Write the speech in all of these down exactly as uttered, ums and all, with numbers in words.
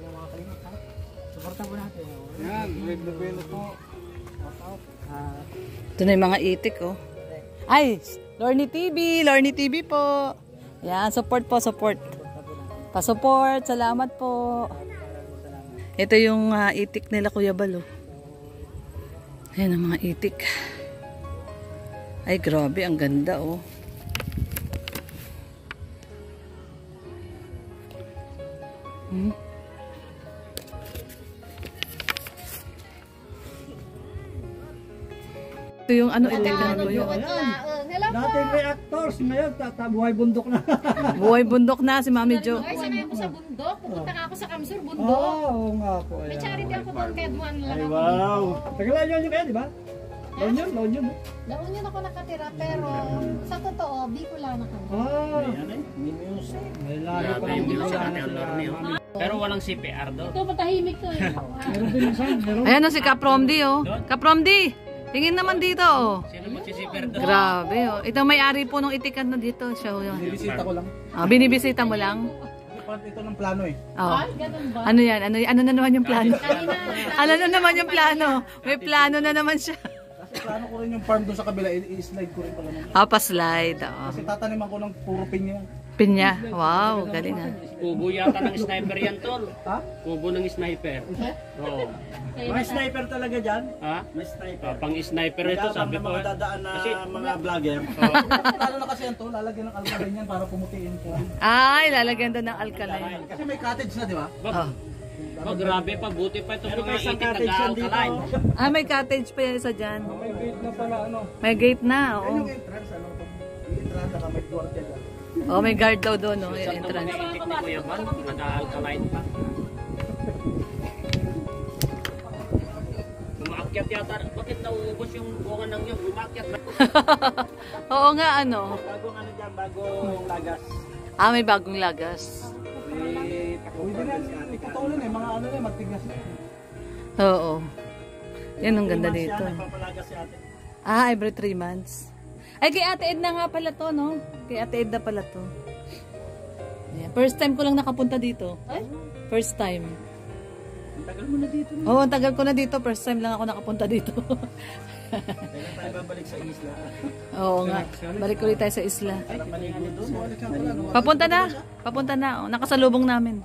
mga kalingap ha. Suporta po natin. Yan, red na pelo po. Ito na yung mga itik oh. Ay, Lorny T V, Lorny T V po. Yan, support po, support. Pa-support, salamat po. Ito yung uh, itik nila Kuya Bal oh. Ayan ang mga itik. Ay, grabe, ang ganda oh. Hmm. Ito yung ano, itik na ko yun. Dati reactors, ngayon buhay bundok na. Buhay bundok na si Mami Jo. Ay, sanay mo sa bundok. Pupunta ka ako sa Kamsur, bundok. Oo nga po. May charity ako doon, kaya duwan lang Ay, ako. wow. Tagalan yun yun kaya, di ba? Laon yun, laon yun. Laon yun ako nakatira, pero sa totoo, Bicolana na kami. Ah, May music. may lahi pa ng Bicolana sila. Pero walang C P R doon. Ito, matahimik to eh. Meron din minsan, meron. Ayan o si Kapromdi oh. Kapromdi, tingin naman dito oh. Sino mo si C P R doon? Grabe oh. Ito may-ari po ng itikan na dito. Siya oh. Bibisita ko lang. Ah, binibisita mo lang? Part ito ng plano eh. Oh. Ay, ganun ba? Ano yan? Ano, ano na naman yung plano? Kanina, Ano na naman yung plano? May plano na naman siya. Kasi plano ko rin yung farm doon sa kabila, i-slide ko rin pala naman. Ah, pa-slide. Oo. Kasi tataniman ko ng puro pinya. Pinya. Wow, galing ah. Kubo yata ng sniper yan, tol. Ha? Kubo ng sniper. Oo. May sniper talaga dyan. Ha? May sniper. Ah, pang sniper ito, sabi Mga ko. mga dadaan na Kasi, mga vlogger. Lalo na kasi yan to, lalagyan ng alkaline yan para pumutiin ko. Ay, lalagyan doon ng alkaline. Kasi may cottage na, di ba? Oh. Oh, grabe pa, buti pa itong Pero mga may isang itik cottage yan dito. nag-alkaline. Ah, may cottage pa yan isa dyan. May gate na pala, ano. May gate na, Yan oo. yung entrance, ano. Yung entrance na may guardia dyan. Oh, may guard daw doon, no, yung Isang itong entrance. mga itik ni Kuya Bal, nag-alkaline pa. Umakyat yata, bakit nauubos yung bunga ng yun? Umakyat na. Oo nga, ano. Bagong ano dyan, bagong lagas. Ah, may bagong lagas. May Pwede na, ipatuloy na, mga ano na, matigas na. Oo. Yan ang ganda three months dito. yan, nagpapalagas si ate. Ah, every three months. Ay, kay Ate Edna nga pala to, no? Kay Ate Edna pala to. Ayan. First time ko lang nakapunta dito. Ay? First time. Ang tagal mo na dito. Oo, oh, ang tagal ko na dito. First time lang ako nakapunta dito. Kailan tayo babalik sa isla? Oo nga. Balik ulit tayo sa isla. Para maligo doon. Papunta na. Papunta na. Oh, nakasalubong namin.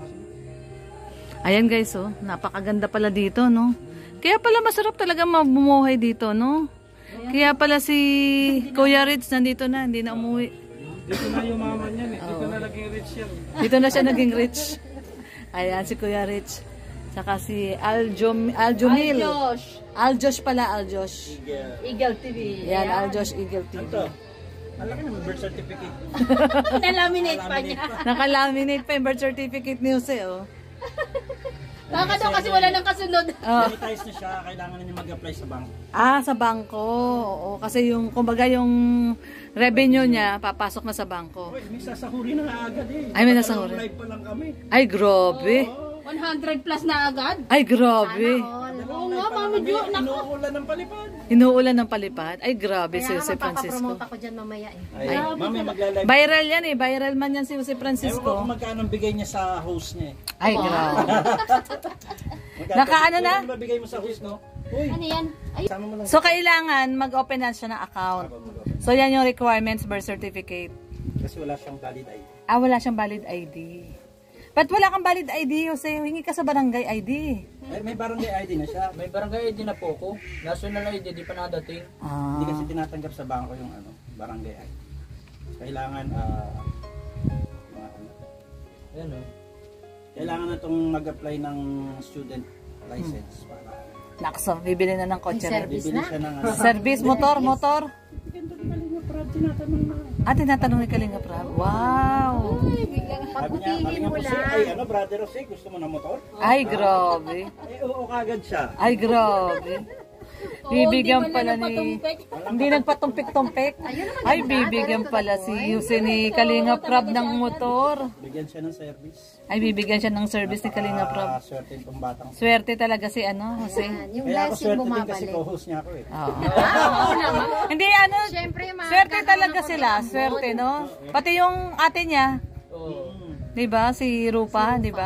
Ayan guys, oh. Napakaganda pala dito, no? Kaya pala masarap talaga mamumuhay dito, no? Kaya pala si Kuya Rich nandito na, hindi na umuwi. Dito na yung mama niyan eh. Dito na naging rich yan. Dito na siya naging rich. Ayan, si Kuya Rich. Saka si Aljom, Aljomil. Josh. Aljosh pala, Aljosh. Eagle T V. Yan, Aljosh Eagle T V. Ito. Malaki naman birth certificate. Nalaminate pa niya. Nakalaminate pa yung birth certificate ni Jose, oh. Baka daw kasi wala nang kasunod. Oh. Monetize na siya, kailangan na niya mag-apply sa bank. Ah, sa bangko. Oo, kasi yung, kumbaga yung revenue niya, papasok na sa bangko. Uy, may sasahuri na nga agad eh. Ay, may nasahuri. Live pa lang kami. Ay, grabe. one hundred plus na agad. Ay, grabe. Oo nga, Mami Jo. Naku. Inuulan ng palipad. Inuulan ng palipad. Ay, grabe si Kaya Jose nga Francisco. mapapapromote ako dyan mamaya eh. Ay, mami magla-live. Viral yan eh. Viral man yan si Jose Ewan ko Francisco. kung magkano ang bigay niya sa host niya eh. Ay, grabe. Magkano- Naka ano na? Kung mabigay mo sa host, no? Uy, Ano yan? Ay, sama mo lang. So, kailangan mag-open na siya ng account. So, yan yung requirements, birth certificate. Kasi wala siyang valid I D. Ah, wala siyang valid I D. Ba't wala kang valid I D, Jose? Hingi ka sa barangay I D. Eh, may barangay I D na siya. May barangay I D na po ko. National I D, di pa nadating. Ah. Hindi kasi tinatanggap sa bangko yung ano, barangay I D. Kailangan, ah, mga ano, Ayan o. kailangan na itong mag-apply ng student license para Nakso, bibili na ng kotse. May service bibili na? siya ng ano. Service, motor, motor. Ganda ng kalinga, Brad, tinatanong na. Ah, tinatanong ni Kalinga Prab. Wow! Sabi niya, Pagputihin kalinga mo po siya, lang. ay ano, brother Jose, gusto mo ng motor? Ay, grabe. Eh, oo kagad siya. Ay, grabe. Bibigyan pala ni... Hindi nagpatumpik-tumpik. Ay, bibigyan pala si Jose ni Kalinga Prab ng motor. Bigyan siya ng service. Ay, bibigyan siya ng service ni Kalinga Ah, Prab. swerte itong batang. Swerte talaga si ano, Jose. Yung Kaya ako blessing swerte din kasi bumabalik. co-host niya ako eh. Oo. Oo naman. Hindi, ano, Siyempre, mga swerte kagawang talaga ako sila. ng Swerte, no? Pati yung ate niya, Oo. Hmm. di ba? Si Rupa, di ba?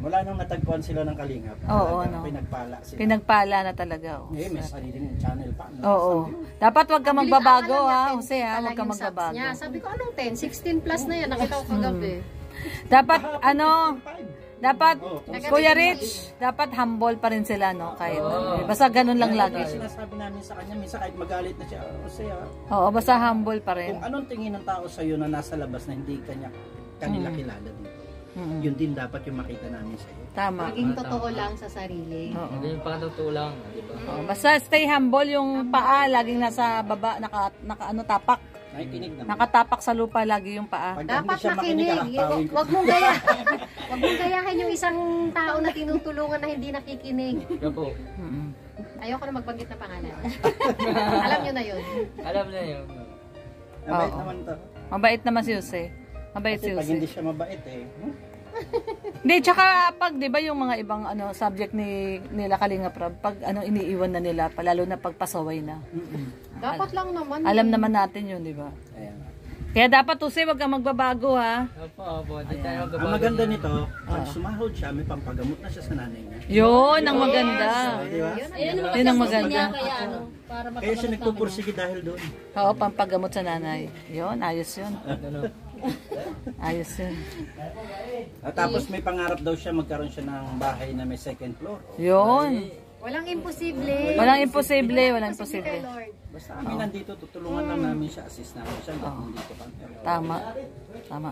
Mula nung natagpuan sila ng Kalingap, Oo, talagang no. pinagpala sila. Pinagpala na talaga. Oh. Eh, may sariling channel pa. No? Oo. Dapat wag ka magbabago Alam niya, ha, ten Jose ha, pa wag lang ka yung subs magbabago. niya. Sabi ko, anong ten? sixteen plus na yan. Nakita ko kagabi. Dapat ano, dapat Oo. Kuya Rich, dapat humble pa rin sila no kahit. Basta ganun lang lagi. Kaya sinasabi namin sa kanya, minsan kahit magalit na siya, o siya, Oo, basta humble pa rin. kung anong tingin ng tao sa iyo na nasa labas na hindi kanya kanila Mm. kilala dito. Mm. Yun din dapat yung makita namin sa iyo. Tama. Maging totoo lang sa sarili. Oo. Hindi yung pakatotoo lang, di ba? Oo, basta stay humble, yung paa laging nasa baba, naka, naka ano tapak. Nakikinig naman. Nakatapak sa lupa lagi yung paa. Pag hindi Dapat siya makinig, makinig. kakatawin ko. Huwag mong gaya. Huwag mong gayahin yung isang tao na tinutulungan na hindi nakikinig. Kaya po, Mm. Ayoko na magbanggit na pangalan. Alam nyo na yun. alam na yun. Mabait Oo. naman to. Mabait naman si Jose. Mabait si Kasi pag hindi Jose. siya mabait eh. hmm? Hindi, tsaka pag 'di ba yung mga ibang ano subject ni nila Kalinga Prab, pag ano iniiwan na nila, palalo na pag pasaway na. Dapat lang naman. Alam naman natin 'yun, 'di ba? Ayan. Kaya dapat Jose, wag kang magbabago ha. Opo, opo. Di tayo Ang magbabago maganda niya. nito, pag sumahod siya, may pampagamot na siya sa nanay niya. 'Yun ang maganda. Di ba? Yun ang maganda. Kaya ano, para Kaya siya nagpupursige dahil doon. Oo, pampagamot sa nanay. 'Yun, ayos 'yun. Ano? Ayos 'yun. At tapos may pangarap daw siya magkaroon siya ng bahay na may second floor. 'Yun. Walang imposible. Walang imposible, walang Imposible kay imposible. Lord. Basta kami nandito, tutulungan lang namin siya, assist namin siya. Hanggang nandito kami. Tama. Tama.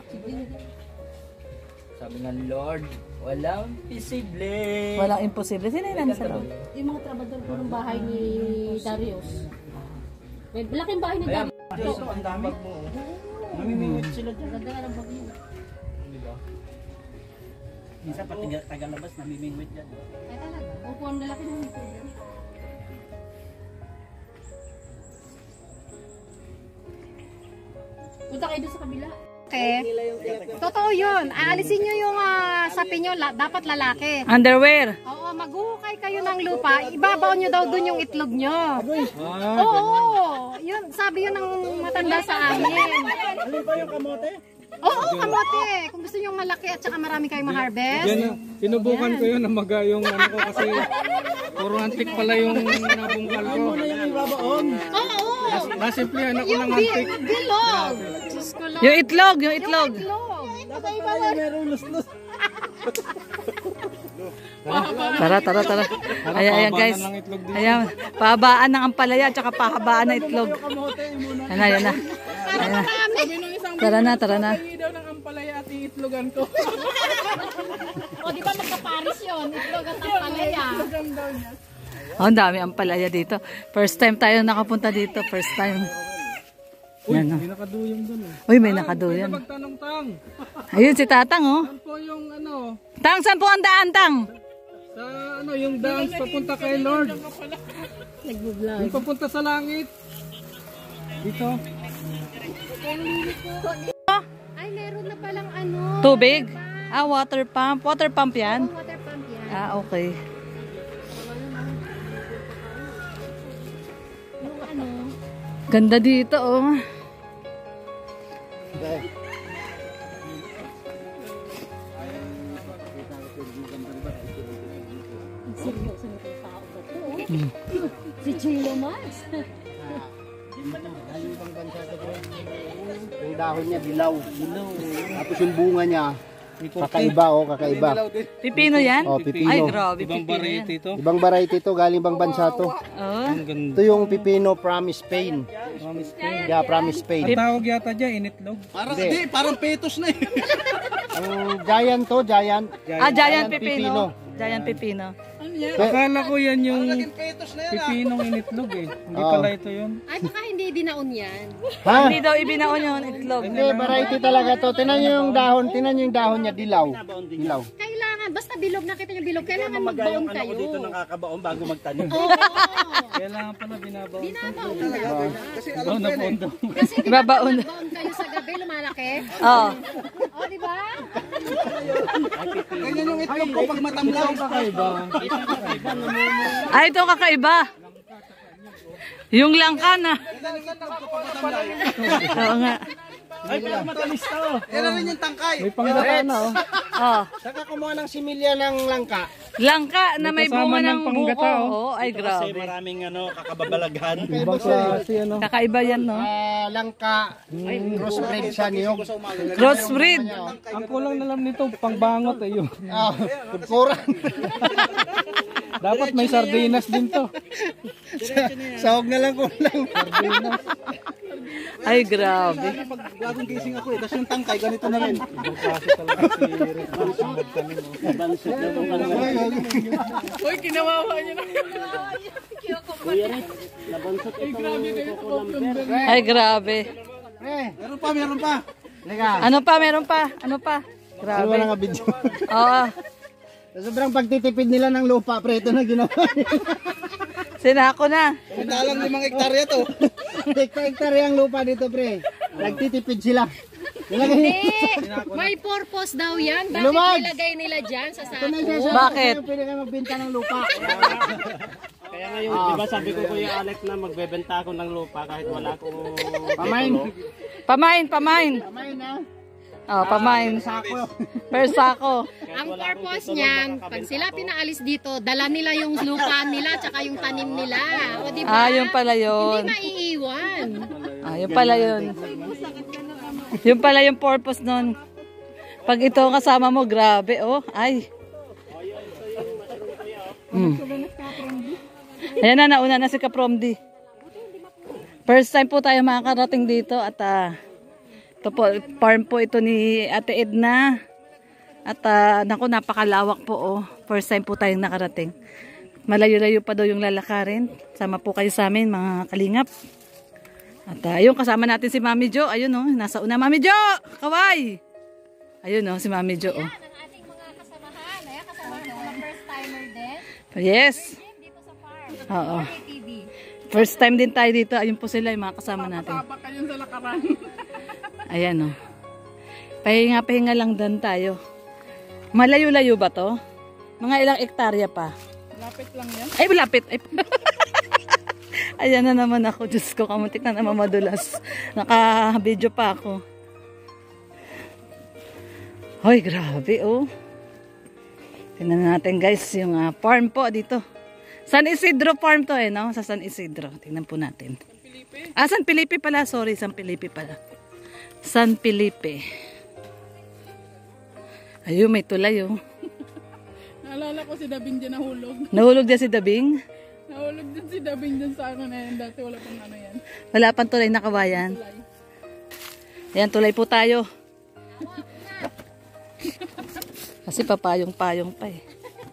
Sabi ng Lord, walang posible. Walang imposible. Sino yun nasa loob? Yung mga trabador po ng bahay ni Darius. May laking bahay ni Ayan. Darius. Dito, ang dami. Namimingwit sila dyan. Ganda nga ng bagyo. Minsan pati tagalabas, namimingwit dyan. Ay talaga. Opo, ang lalaki ng ito. Punta kayo doon sa kabila. Okay. Totoo yun. Aalisin nyo yung ah, sapi nyo, la- dapat lalaki. Underwear. Oo, maghuhukay kayo ng lupa, ibabaw nyo daw dun yung itlog nyo. Oo, yun, sabi yun ng matanda sa amin. Alin pa yung kamote? Oo, kamote. Kung gusto nyo malaki at saka marami kayong ma-harvest. Yan, sinubukan ko yun na maga yung ano ko kasi puro antik pala yung nabungkal ko. Ano yung ibabaon? Oo, Nasimplihan ako yung ng bi- antik. bilog. Diyos ko lang. Yung itlog, yung itlog. Itlog. Dapat pala yung merong lus-lus. Tara, tara, tara. Ayan, ayan guys. Ayan, pahabaan ng ampalaya at saka pahabaan ng itlog. Ayan na, ayan na. Ayan na. Tara na, tara na. daw ng ampalaya at iitlogan ko. O, di ba magkaparis yun? Itlog at palaya. Oh, ang dami ampalaya dito. First time tayo nakapunta dito. First time. Yan, oh. May nakaduyong dun eh. Uy, may nakaduyan. Magtanong tang. Ayun si Tatang, oh. Saan po yung ano? Tang, saan po ang daan, Tang? Sa ano yung dance papunta kay Lord. Yung papunta sa langit. Dito. Ay, meron na palang ano. Tubig? Ah, water pump. Water pump yan? Water pump yan. Ah, okay. Yung ano. Ganda dito, oh. Seryoso nitong tao na to. oh. Si Chilo Mars. Yung dahon niya dilaw. Dilaw. Tapos yung bunga niya kakaiba oh, kakaiba. Pipino yan? Oh, pipino. Ay, grabe, Ibang pipino yan. variety ito. Ibang variety ito, galing ibang bansa to. Oh. Ang ganda. Ito yung pipino from Spain. Yeah, from Spain. Ang tawag yata dyan, initlog. Parang, hindi, parang petos na eh. Ang giant to, giant. Ah, giant Giant pipino. pipino. Giant pipino. Akala ko yan yung pipinong initlog eh. Hindi Oo. pala ito yun. Ay, baka hindi dinaon yan. Ha? Hindi daw ibinaon yung itlog. Hindi, variety talaga to. Tinan nyo yung dahon, tinan nyo yung dahon niya, dilaw. Dilaw. Kailangan, basta bilog, nakita nyo bilog, kailangan Maga yung magbaon ano ko kayo. dito nakakabaon bago magtanim. Oo. Kailangan pala binabaw. Binabaon na. Baw na pondo. Kasi di ba Ibabaon. magbaon kayo sa gabi, lumalaki? Oh. O, di ba? Ganyan yung itlog ko pag matamlaw. Ay, ito kakaiba. Yung langka na. Oo nga. Ay, pero matamis to. Yan rin yung tangkay. May panggata na oh. Oh, Saka kumuha ng similya ng langka. langka na may kasama bunga ng ng panggata, buko. oh. Oh, ay Kasi grabe. maraming ano, kakababalaghan. Ibang klase ano. Kakaiba yan, no? Ah, langka. Crossbreed siya niyog. Crossbreed. Ang kulang na lang nito, pangbangot eh yun. Ah, kurang. Dapat may sardinas din to. Sahog na lang kulang. Ay, grabe. Pag bagong gising ako eh, tapos yung tangkay, ganito na rin. Ibang klase talaga si Rick. Bansot na itong ano. Uy, kinawawa niya na. Kuya Rick, nabansot itong kukulamber. Ay, grabe. Meron pa, meron pa. Ano pa, meron pa? Ano pa? Grabe. Grabe. Wala nga video. Oo. Sobrang pagtitipid nila ng lupa, pre, ito na ginawa. Sinako na. Dalang limang hektarya to. Hektar-hektar yung lupa dito, pre. Nagtitipid sila. Hindi. May purpose daw yan. Bakit Lumag! nilagay nila dyan sa Ito na sako? siya. Bakit? Pwede kayo magbenta ng lupa. Kaya ngayon, di ba sabi ko Kuya Alex na magbebenta ako ng lupa kahit wala akong Pamain. Pamain, pamain. Pamain na. Oh, pamain. Sako. Per sako. Ang purpose niyan, pag sila pinaalis dito, dala nila yung lupa nila tsaka yung tanim nila. O di ba? Ah, yun pala yun. Hindi maiiwan. Ah, yun pala yun. Yun pala yung purpose nun. Pag ito kasama mo, grabe, oh. Ay. Mm. Ayan na, nauna na si Kapromdi. First time po tayo makakarating dito at ah, ito po, farm po ito ni Ate Edna. At uh, naku, napakalawak po, oh. First time po tayong nakarating. Malayo-layo pa daw yung lalakarin. Sama po kayo sa amin, mga kalingap. At uh, ayun, kasama natin si Mami Jo. Ayun, oh, nasa una. Mami Jo! Kaway! Ayun, oh, si Mami Jo, oh. Yan ang ating mga kasamahan. Ayan, kasamahan ng mga first timer din. Yes! Dito sa farm. Oo. T V. First time din tayo dito. Ayun po sila, yung mga kasama natin. Baka yun sa lakaran. Ayan, oh. Pahinga-pahinga lang doon tayo. Malayo-layo ba to? Mga ilang ektarya pa? Lapit lang yan. Ay, malapit. Ay, ayan na naman ako. Diyos ko, kamuntik na naman madulas. Naka-video pa ako. Hoy, grabe, oh. Tingnan natin, guys, yung uh, farm po dito. San Isidro farm to, eh, no? Sa San Isidro. Tingnan po natin. San Felipe? Ah, San Felipe pala. Sorry, San Felipe pala. San Felipe. Ayun, may tulay, oh. Naalala ko si Dabing dyan nahulog. Nahulog din si Dabing. Nahulog din si Dabing dyan sa akin na yan. Dati wala pang ano yan. Wala pang tulay na kawayan. Ayan, tulay po tayo. Kasi papayong-payong pa eh.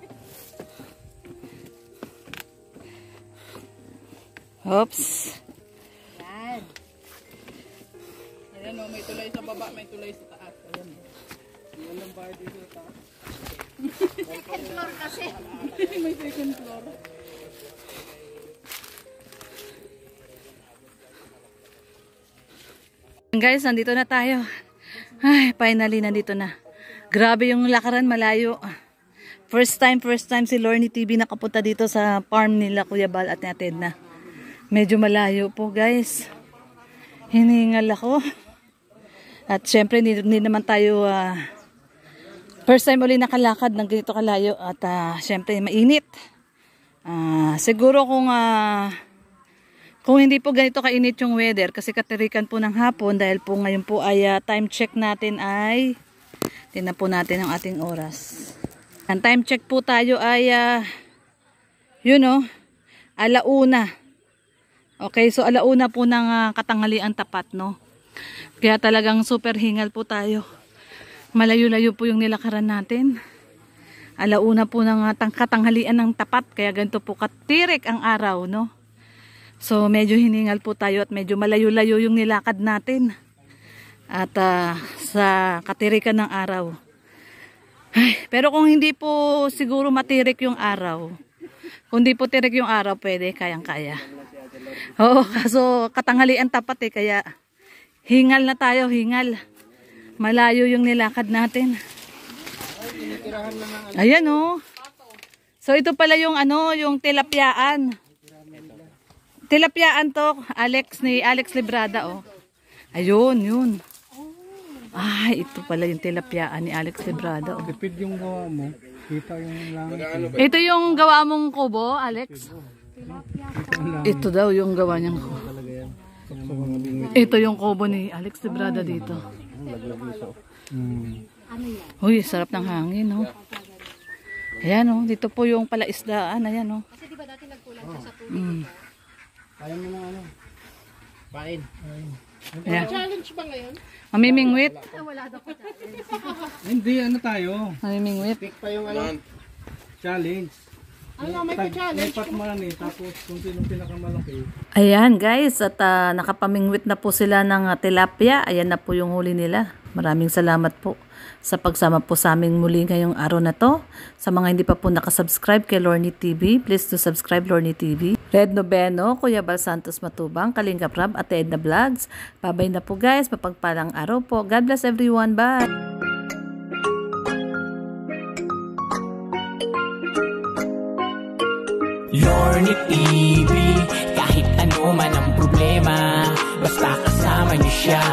Oops. Yan. Ayan o, may tulay sa baba, may tulay sa taas. Ayan o. Walang bar dito sa taas. Second floor kasi. May second floor. Guys, nandito na tayo. Ay, finally nandito na. Grabe yung lakaran, malayo. First time, first time si Lorny T V nakapunta dito sa farm nila Kuya Bal at ni Ate Edna. Medyo malayo po, guys. Hiningal ako. At syempre, hindi, hindi naman tayo uh, first time uli nakalakad ng ganito kalayo. At uh, syempre, mainit. Uh, siguro kung uh, kung hindi po ganito kainit yung weather, kasi katirikan po ng hapon, dahil po ngayon po ay uh, time check natin ay, tingnan po natin ang ating oras. Ang time check po tayo ay, uh, yun o, alauna. Okay, so alauna po ng uh, katanghalian tapat, no? Kaya talagang super hingal po tayo. Malayo-layo po yung nilakaran natin. Alauna po ng uh, katanghalian ng tapat, kaya ganito po katirik ang araw, no? So medyo hiningal po tayo at medyo malayo-layo yung nilakad natin. At uh, sa katirikan ng araw. Ay, pero kung hindi po siguro matirik yung araw, kung hindi po tirik yung araw, pwede, kayang-kaya. Oo, kaso katanghalian tapat eh, kaya hingal na tayo, hingal. Malayo yung nilakad natin. Ayan oh. So ito pala yung ano, yung tilapyaan. Tilapyaan to, Alex ni Alex Librada oh. Ayun, yun. Ay, ito pala yung tilapyaan ni Alex Librado. Tipid yung gawa mo. Kita yung langit. Ito yung gawa mong kubo, Alex? Ito daw yung gawa niyang kubo. Ito yung kubo ni Alex Librado dito. Hmm. Uy, sarap ng hangin, no? Ayan, no? Dito po yung palaisdaan. Ayan, no? Kasi di ba dati nagkulang siya sa tubig? Mm. Kaya mo na ano. Pain. Ayan. Challenge ba ngayon? Mamimingwit. Ah, wala daw ko challenge. Hindi, ano tayo? Mamimingwit. Pick pa yung ano. Challenge. Ano, may Tag- pa-challenge. May patman eh. Tapos kung sino pinakamalaki. Ayan, guys. At ah, nakapamingwit na po sila ng ah, tilapia. Ayan na po yung huli nila. Maraming salamat po sa pagsama po sa aming muli ngayong araw na to. Sa mga hindi pa po nakasubscribe kay Lorny T V, please do subscribe Lorny T V. Red Noveno, Kuya Bal Santos Matubang, Kalinga Prab, Ate Edna Vlogs. Babay na po guys, mapagpalang araw po. God bless everyone. Bye! Lorny T V, kahit ano man ang problema, basta kasama niyo siya.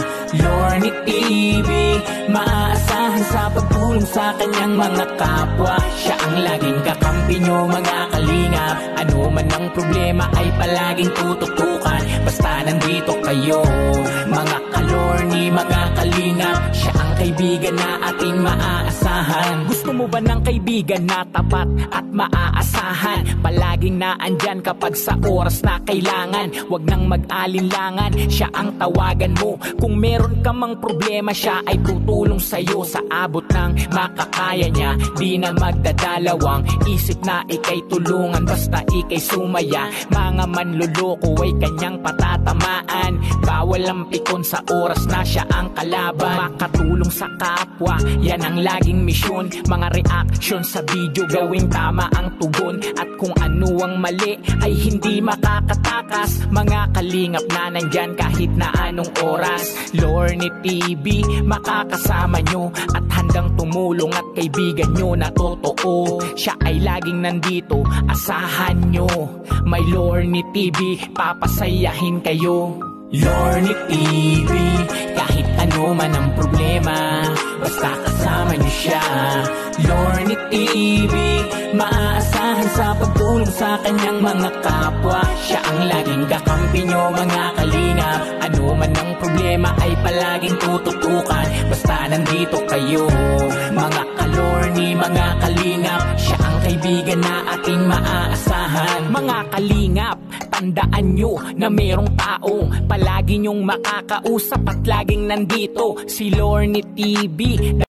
Lorny T V, maaasahan sa pagtulong sa kanyang mga kapwa. Siya ang laging kakampi niyo mga kalingap. Ano man ang problema ay palaging tututukan, basta nandito kayo mga kalorny, mga kalingap. Siya ang kaibigan na ating maaasahan. Gusto mo ba ng kaibigan na tapat at maaasahan? Palaging naandyan kapag sa oras na kailangan. Huwag nang mag-alinlangan, siya ang tawagan mo. Kung meron ka mang problema, siya ay tutulong sa'yo sa abot ng makakaya niya. Di na magdadalawang isip na ikay tulungan, basta ikay sumaya. Mga manluloko ay kanyang patatamaan. Bawal ang pikon sa oras na siya ang kalaban. Makatulong sa kapwa, yan ang laging misyon. Mga reaction sa video, gawing tama ang tugon. At kung ano ang mali ay hindi makakatakas. Mga kalingap na nandyan kahit na anong oras. Lorny T V, makakasama nyo at handang tumulong at kaibigan nyo na totoo. Siya ay laging nandito, asahan nyo. May Lorny T V, papasayahin kayo. Lorny T V, kahit ano man ang problema, basta kasama niyo siya. Lorny T V, maaasahan sa pagtulong sa kanyang mga kapwa. Siya ang laging kakampi niyo mga kalingap. Ano man ang problema ay palaging tututukan, basta nandito kayo mga kalorny, mga kalingap. Siya ang kaibigan na ating maaasahan. Mga kalingap, tandaan nyo na merong taong palagi nyong makakausap at laging nandito, si Lorny T V.